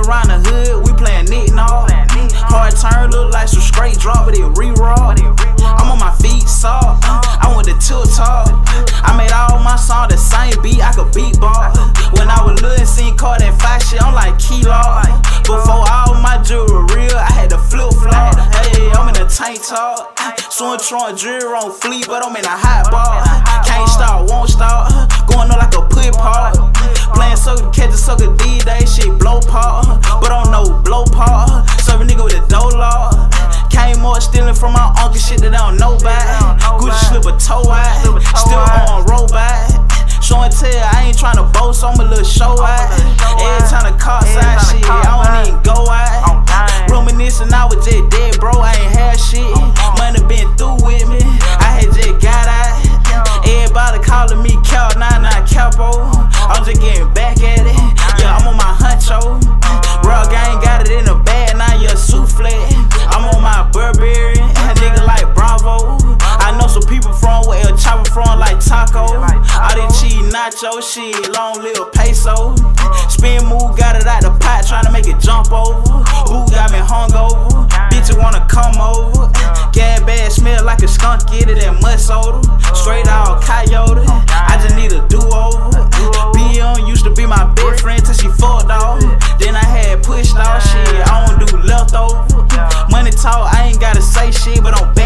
around the hood, we playin' knick-knock. Hard turn, look like some straight drop, but it re-roll. I'm on my feet, saw. I went to tilt talk. I made all my songs the same beat, I could beat ball. When I was little and seen caught that fight shit, I'm like Kilo. Before all my jewelry real, I had to flip flop. Hey, I'm in a tank top. Swing trunk jewelry on fleet, but I'm in a hot ball. Can't stop, won't stop. Going on like a put part. Playing sucker, catch a sucker D-Day, shit blow part. But I don't know blow part. Serve a nigga with a dough law. Came up stealing from my uncle, shit that I don't know about. Gucci slip a toe out. Still on robot. Show and tell, I ain't tryna boast, I'm a little show out. Every time the cops out, shit, I don't even go out. Reminiscing, I was just dead, bro, I ain't had shit. Money been through with me, I had just got out. Everybody calling me Cal, nah, Capo. I'm just getting back at it, yeah, I'm on my huncho. Real gang got it in the bag, now you're souffle. I'm on my Burberry, nigga like Bravo. I know some people from where El Chapo from, like Taco. All this cheese nacho shit, long little peso. Spin move, got it out the pot, tryna make it jump over. Who got me hungover? Bitches wanna come over. Gas bag smell like a skunk, get it at mud soda. Straight out coyote, I just need a do-over. B.M. used to be my best friend till she fucked off. Then I had pushed off shit, I don't do leftover. Money talk, I ain't gotta say shit, but I'm